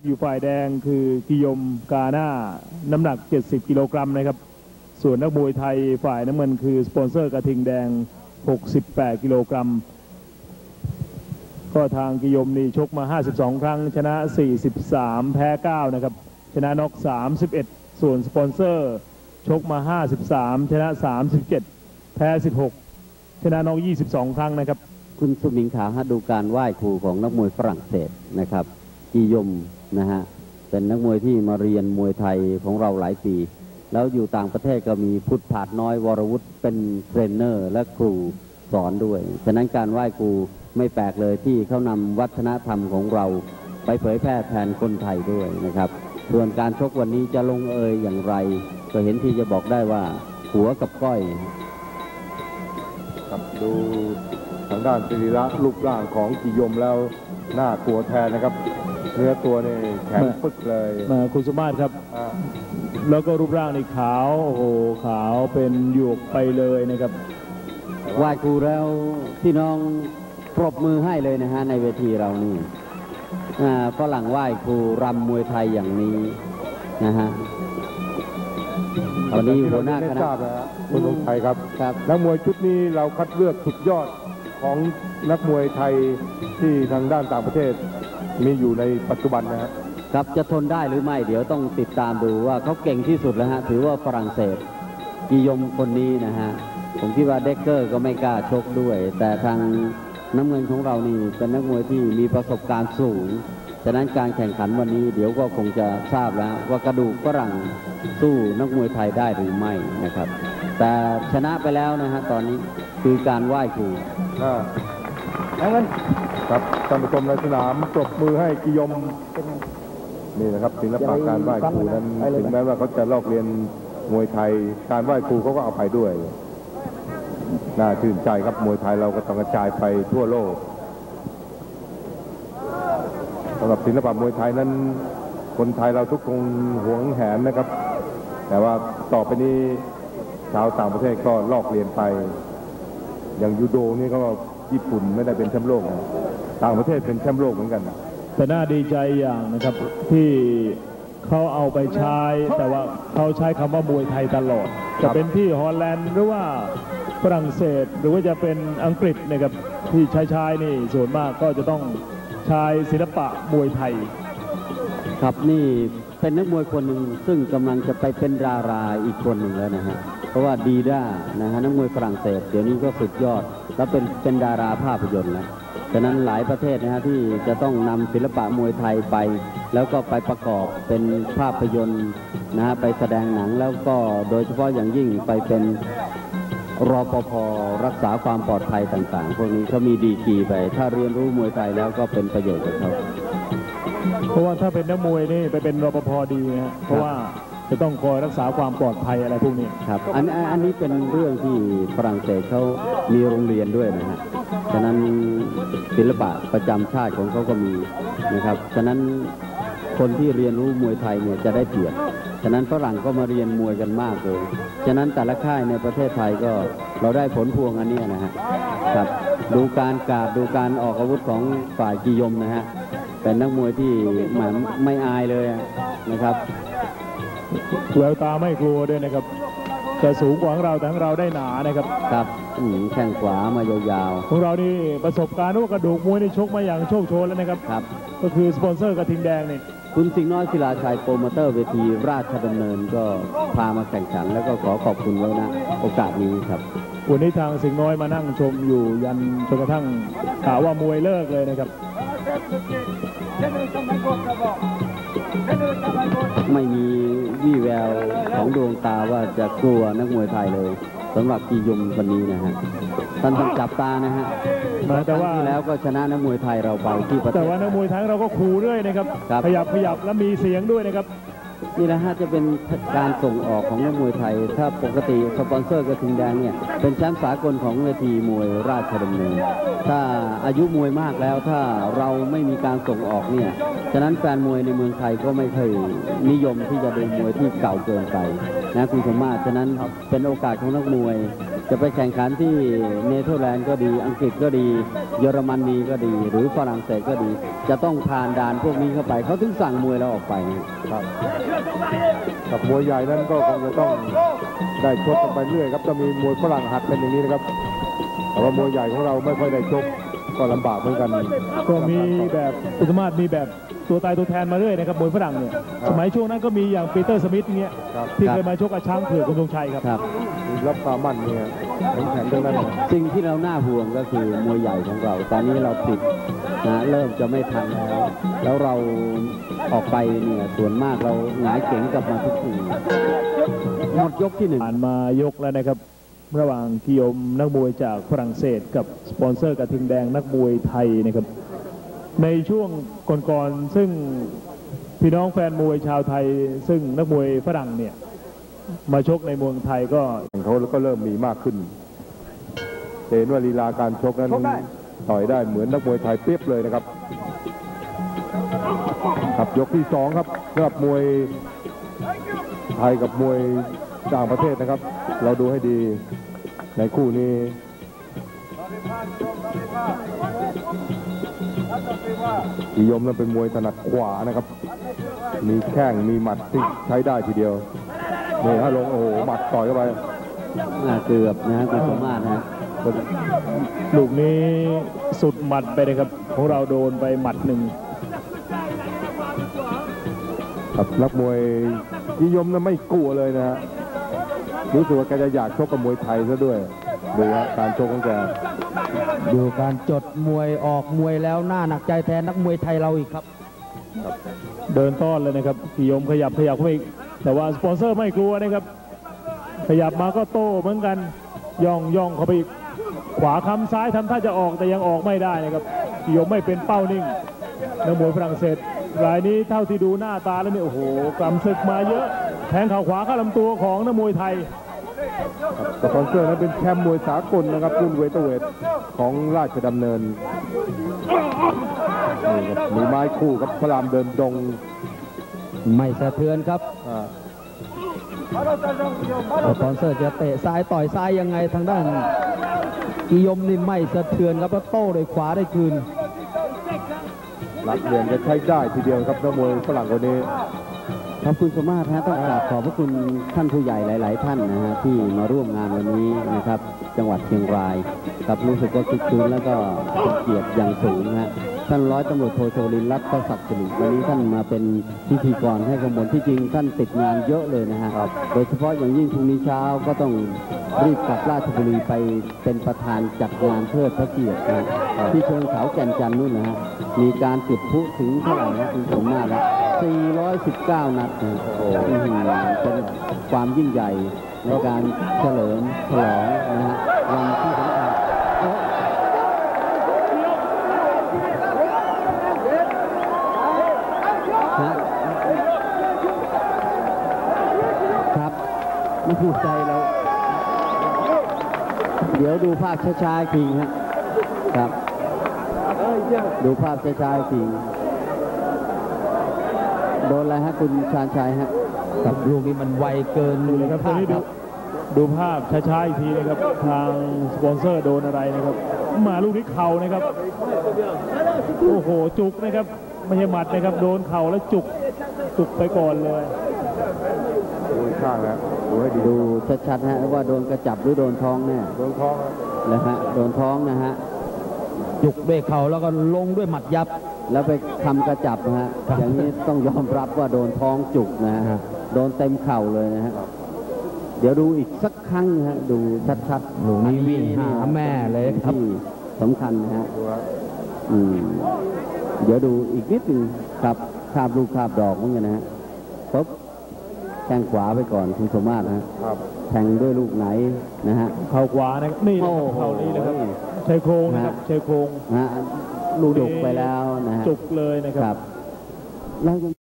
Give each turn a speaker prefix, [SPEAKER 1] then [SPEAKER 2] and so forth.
[SPEAKER 1] อยู่ฝ่ายแดงคือกิยมกาหน้าน้ำหนัก70กิโลกรัมนะครับส่วนนักมวยไทยฝ่ายน้ำเงินคือสปอนเซอร์กระทิงแดง68กิโลกรัมก็ทางกิยมนี่ชกมา52ครั้งชนะ43แพ้9นะครับชนะน็อก31ส่วนสปอนเซอร์ชกมา53ชนะ37แพ้16ชนะน็อก22ครั้งนะครับ
[SPEAKER 2] คุณสุมิงขาฮะดูการไหว้ครูของนักมวยฝรั่งเศสนะครับกิยมนะฮะเป็นนักมวยที่มาเรียนมวยไทยของเราหลายปีแล้วอยู่ต่างประเทศก็มีพุทธผาดน้อยวรวุฒิเป็นเทรนเนอร์และครูสอนด้วยฉะนั้นการไหว้ครูไม่แปลกเลยที่เขานำวัฒนธรรมของเราไปเผยแพร่แทนคนไทยด้วยนะครับส่วนการชกวันนี้จะลงเอยอย่างไรก็เห็นที่จะบอกได้ว่าหัวกับก้อย
[SPEAKER 3] ครับดูทางด้านสรีระรูปร่างของกิยมแล้วน่ากลัวแทนนะครับเนื้อตัวนี่แข็งปึกเลย
[SPEAKER 1] คุณสมมาตรครับแล้วก็รูปร่างในขาวโอ้โหขาวเป็นหยวกไปเลยนะครับ
[SPEAKER 2] ไหว้ครูแล้วพี่น้องปรบมือให้เลยนะฮะในเวทีเรานี่ฝรั่งไหว้ครูรำมวยไทยอย่างนี้นะฮะ
[SPEAKER 3] วันนี้หัวหน้าคณะคุณสมชัยครับนักมวยชุดนี้เราคัดเลือกสุดยอดของนักมวยไทยที่ทางด้านต่างประเทศมีอยู่ในปัจจุบัน
[SPEAKER 2] นะครับจะทนได้หรือไม่เดี๋ยวต้องติดตามดูว่าเขาเก่งที่สุดแล้วฮะถือว่าฝรั่งเศสกิยมคนนี้นะฮะผมคิดว่าเด็กเกอร์ก็ไม่กล้าชกด้วยแต่ทางน้ำเงินของเรานี่เป็นนักมวยที่มีประสบการณ์สูงฉะนั้นการแข่งขันวันนี้เดี๋ยวก็คงจะทราบแล้วว่ากระดูกฝรั่งสู้นักมวยไทยได้หรือไม่นะครับแต่ชนะไปแล้วนะฮะตอนนี้คือการไหว้ครู
[SPEAKER 3] ครับท่านผู้ชมในสนามปรบมือให้กิยมนี่นะครับศิลปะการไหว้ครูนั้นถึงแม้ว่าเขาจะลอกเรียนมวยไทยการไหว้ครูเขาก็เอาไปด้วยน่าชื่นใจครับมวยไทยเราก็ต้องกระจายไปทั่วโลกสำหรับศิลปะมวยไทยนั้นคนไทยเราทุกคนหวงแหนนะครับแต่ว่าต่อไปนี้ชาวต่างประเทศก็ลอกเรียนไปอย่างยูโดนี่ก็ญี่ปุ่นไม่ได้เป็นแชมป์โลกต่างประเทศเป็นแชมป์โลกเหมือนกัน
[SPEAKER 1] แต่น่าดีใจอย่างนะครับที่เขาเอาไปใช้แต่ว่าเขาใช้คำว่ามวยไทยตลอดจะเป็นที่ฮอลแลนด์หรือว่าฝรั่งเศสหรือว่าจะเป็นอังกฤษนะครับที่ใช้นี่ส่วนมากก็จะต้องใช้ศิลปะมวยไทย
[SPEAKER 2] ครับนี่เป็นนักมวยคนหนึ่งซึ่งกำลังจะไปเป็นดาราอีกคนหนึ่งแล้วนะฮะเพราะว่าดีด้านะฮะนักมวยฝรั่งเศสเดี๋ยวนี้ก็สุดยอดแล้วเป็นดาราภาพยนตร์แล้วฉะนั้นหลายประเทศนะฮะที่จะต้องนำศิลปะมวยไทยไปแล้วก็ไปประกอบเป็นภาพยนตร์นะฮะไปแสดงหนังแล้วก็โดยเฉพาะอย่างยิ่งไปเป็นรปภ.รักษาความปลอดภัยต่างๆพวกนี้เขามีดีกรีไปถ้าเรียนรู้มวยไทยแล้วก็เป็นประโยชน์กับเขา
[SPEAKER 1] เพราะว่าถ้าเป็นนักมวยนี่ไปเป็นรปภ.ดีนะเพราะว่าจะต้องคอยรักษาความปลอดภัยอะไรพวกนี้
[SPEAKER 2] ครับอันนี้เป็นเรื่องที่ฝรั่งเศสเขามีโรงเรียนด้วยนะฮะฉะนั้นศิลปะประจำชาติของเขาก็มีนะครับฉะนั้นคนที่เรียนรู้มวยไทยเนี่ยจะได้เปรียบฉะนั้นฝรั่งก็มาเรียนมวยกันมากเลยฉะนั้นแต่ละค่ายในประเทศไทยก็เราได้ผลพวงอันนี้นะฮะครับดูการกาดดูการออกอาวุธของฝ่ายกิยมนะฮะเป็นนักมวยที่ไม่อายเลยนะครับ
[SPEAKER 1] แววตาไม่กลัวด้วยนะครับแต่สูงกว่าของเราแต่ของเราได้หนานะครับ
[SPEAKER 2] ครับแข้งขวามายาว
[SPEAKER 1] ๆของเรานี่ประสบการณ์ว่ากระดูกมวยนี่ชกมาอย่างโชคโชนแล้วนะครับ
[SPEAKER 2] ครับ
[SPEAKER 1] ก็คือสปอนเซอร์กระทิงแดงนี่
[SPEAKER 2] คุณสิงห์น้อยศิลาชัยโปรโมเตอร์เวทีราชดำเนินก็พามาแข่งขันแล้วก็ขอขอบคุณไว้นะโอกาสนี้ครับ
[SPEAKER 1] วันนี้ทางสิงห์น้อยมานั่งชมอยู่ยันจนกระทั่งข่าวว่ามวยเลิกเลยนะครับ
[SPEAKER 2] ไม่มีวี่แววของดวงตาว่าจะกลัวนักมวยไทยเลยสำหรับกิยมคนนี้นะฮะท่านต้องจับตานะฮะ
[SPEAKER 1] แต่ว่า
[SPEAKER 2] ที่แล้วก็ชนะนักมวยไทยเราไปที่ประเทศ
[SPEAKER 1] แต่ว่านักมวยไทยเราก็ขู่ด้วยนะครับขยับและมีเสียงด้วยนะครับ
[SPEAKER 2] นี่นะฮะจะเป็นการส่งออกของนักมวยไทยถ้าปกติสปอนเซอร์กระทิงแดงเนี่ยเป็นแชมป์สากลของเวทีมวยราชดำเนินถ้าอายุมวยมากแล้วถ้าเราไม่มีการส่งออกเนี่ยฉะนั้นแฟนมวยในเมืองไทยก็ไม่เคยนิยมที่จะดูมวยที่เก่าเกินไปนะคุณสมมาตรฉะนั้นเป็นโอกาสของนักมวยจะไปแข่งขันที่เนเธอร์แลนด์ก็ดีอังกฤษก็ดีเยอรมนีก็ดีหรือฝรั่งเศสก็ดีจะต้องผ่านด่านพวกนี้เข้าไปเขาถึงสั่งมวยเราออกไป
[SPEAKER 3] ครับกับมวยใหญ่นั้นก็คงจะต้องได้ชกกันไปเรื่อยครับจะมีมวยฝรั่งหัดเป็นอย่างนี้นะครับแต่ว่ามวยใหญ่ของเราไม่ค่อยได้ชกก็ลำบากเหมือนกัน
[SPEAKER 1] ก็มีแบบอุตมะมีแบบตัวตายตัวแทนมาเรื่อยนะครับมวยฝรั่งเนี่ยสมัยช่วงนั้นก็มีอย่างปีเตอร์สมิธเงี้ยที่เคยมาชกกับช้างเผือกคุณธงชัยครับ
[SPEAKER 3] รับความมั่นเนี่ยแข็งเรื่องนั้น
[SPEAKER 2] สิ่งที่เราน่าห่วงก็คือมวยใหญ่ของเราตอนนี้เราปิดนะเริ่มจะไม่ทันแล้วเราออกไปเนี่ยส่วนมากเราหงายเก๋งกลับมาทุกทีหมดยกที่ 1ผ่
[SPEAKER 1] านมายกแล้วนะครับระหว่างกิโยมนักมวยจากฝรั่งเศสกับสปอนเซอร์กระทิงแดงนักมวยไทยนะครับในช่วงก่อนๆซึ่งพี่น้องแฟนมวยชาวไทยซึ่งนักมวยฝรั่งเนี่ยมาชกในเมืองไทยก็
[SPEAKER 3] เขาก็เริ่มมีมากขึ้นเห็นว่าลีลาการชกนั้นต่อยได้เหมือนนักมวยไทยเปรียบเลยนะครับครับยกที่2ครับสำหรับมวยไทยกับมวยต่างประเทศนะครับเราดูให้ดีในคู่นี้นิยมนั้นเป็นมวยถนัดขวานะครับมีแข้งมีหมัดที่ใช้ได้ทีเดียวนี่ถ้าลงโอ้โหหมัดต่อยเข้าไป
[SPEAKER 2] เกือบนะคุณสมมาตรนะ
[SPEAKER 1] ลูกนี้สุดหมัดไปเลยครับของเราโดนไปหมัดหนึ่ง
[SPEAKER 3] ครับนักมวยนิยมนั้นไม่กลัวเลยนะฮะรู้สึกว่าแกจะอยากชกกับมวยไทยซะด้วยดูการชกของแก
[SPEAKER 4] ดูการจดมวยออกมวยแล้วน่าหนักใจแทนนักมวยไทยเราอีกครับ
[SPEAKER 1] เดินต้อนเลยนะครับกิโยมขยับเข้าไปอีกแต่ว่าสปอนเซอร์ไม่กลัวนะครับขยับมาก็โต้เหมือนกันย่องเข้าไปอีกขวาคำซ้ายทำท่าจะออกแต่ยังออกไม่ได้นะครับกิโยมไม่เป็นเป้านิ่งนักมวยฝรั่งเศสรายนี้เท่าที่ดูหน้าตาแล้วเนี่ยโอ้โหกำศึกมาเยอะแทงเข่าขวาเข้าลำตัวของนักมวยไทย
[SPEAKER 3] สปอนเซอร์นั้นเป็นแชมป์มวยสากลนะครับรุ่นเวทเวทของราชดำเนินนี่ครับมีไม้คู่กับพระรามเดินดง
[SPEAKER 4] ไม่สะเทือนครับสปอนเซอร์จะเตะซ้ายต่อยซ้ายยังไงทางด้านกิยมนี่ไม่สะเทือนครับแล้วโต้ด้วยขวาได้คืน
[SPEAKER 3] หลักเหรียญจะใช้ได้ทีเดียวครับนักมวยฝรั่งคนนี้
[SPEAKER 2] ขอบคุณสมมาตรต้องกราบขอบพระคุณท่านผู้ใหญ่หลายๆท่านนะฮะที่มาร่วมงานวันนี้นะครับจังหวัดเชียงรายกับรู้สึกว่าคึกคืนแล้วก็เป็นเกียรติอย่างสูงนะท่านร้อยตำรวจโทโชลินทร์รัตน์ศักดิ์สิริวันนี้ท่านมาเป็นพิธีกรให้ขบวนที่จริงท่านติดงานเยอะเลยนะฮะโดยเฉพาะอย่างยิ่งพรุ่งนี้เช้าก็ต้องรีบกลับราชบุรีไปเป็นประธานจัดงานเทิดพระเกียรตินะที่เชิงเขาแก่นจันทร์นู่นนะฮะมีการจุดพลุถึงเท่าไหร่นะคุณสมมาตรนะ419 นัดเป็นความยิ่งใหญ่ในการเฉลิมฉลองนะฮะวันที่สำคัญครับไม่ถูกใจเราเดี๋ยวดูภาพช้าๆจริงครับดูภาพช้าๆจริงโดนอะไรฮะคุณชาญชัยฮะ
[SPEAKER 4] กับลูกนี้มันไวเกิน
[SPEAKER 1] เลยครับตอนนี้ดูภาพช้าๆอีกทีนะครับทางสปอนเซอร์โดนอะไรนะครับมาลูกนี้เข่านะครับโอ้โหจุกนะครับไม่ใช่หมัดนะครับโดนเข่าแล้วจุกไปก่อนเลย
[SPEAKER 3] ดูข้างแล้ว
[SPEAKER 2] ดูชัดๆฮะว่าโดนกระจับหรือโดนท้องแน่
[SPEAKER 3] โดนท้อง
[SPEAKER 2] นะฮะโดนท้องนะฮะ
[SPEAKER 4] จุกด้วยเข่าแล้วก็ลงด้วยหมัดยับ
[SPEAKER 2] แล้วไปทำกระจับนะฮะอย่างนี้ต้องยอมรับว่าโดนท้องจุกนะฮะโดนเต็มเข่าเลยนะฮะเดี๋ยวดูอีกสักครั้งฮะดูชัด
[SPEAKER 4] ๆหนูนี่วิ่งหาแม่เลย
[SPEAKER 2] ที่สำคัญนะฮะเดี๋ยวดูอีกนิดนึงครับคาบลูกคาบดอกเหมือนกันนะฮะปุ๊บแทงขวาไปก่อนคุณสมมาตรนะแทงด้วยลูกไหนนะฮะ
[SPEAKER 1] เข่าขวานะนี่เข่านี้นะครับชายโครงนะครับชายโครง
[SPEAKER 2] นะจุกไปแล้วนะฮะ
[SPEAKER 1] จุกเลยนะครับ
[SPEAKER 2] เรายัง